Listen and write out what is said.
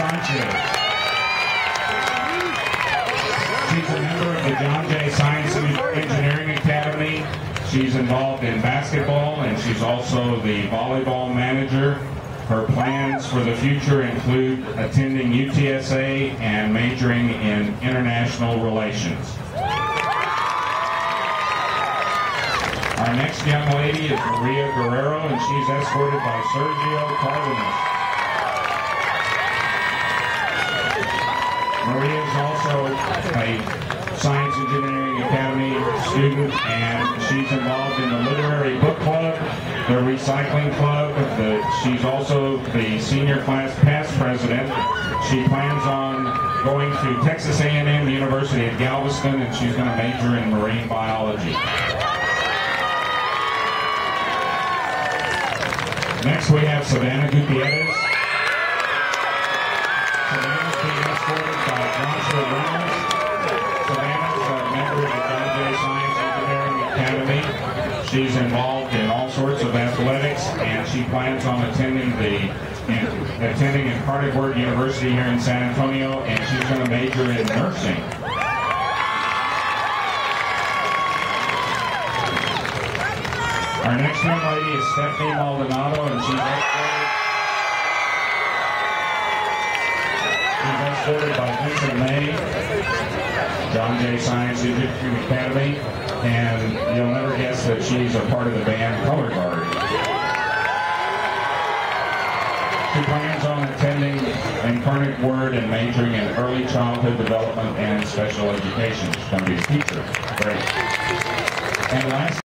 Sanchez. She's a member of the John Jay Science and Engineering Academy. She's involved in basketball, and she's also the volleyball manager. Her plans for the future include attending UTSA and majoring in international relations. Our next young lady is Maria Guerrero, and she's escorted by Sergio Cardenas. Maria is also a Science Engineering Academy student, and she's involved in the Literary Book Club, the Recycling Club. She's also the senior class past president. She plans on going to Texas A&M University at Galveston, and she's going to major in marine biology. Next we have Savannah Gutierrez. Savannah's being escorted by Joshua Reynolds. Savannah's a member of the John Jay Science Engineering Academy. She's involved in all sorts of athletics, and she plans on attending Incarnate Word University here in San Antonio, and she's going to major in nursing. Our next young lady is Stephanie Maldonado, and she's escorted by Vincent May, John Jay Science Engineering Academy, and you'll never guess that she's a part of the band Color Guard. She plans on attending Incarnate Word and majoring in early childhood development and special education. She's going to be a teacher. Great. And last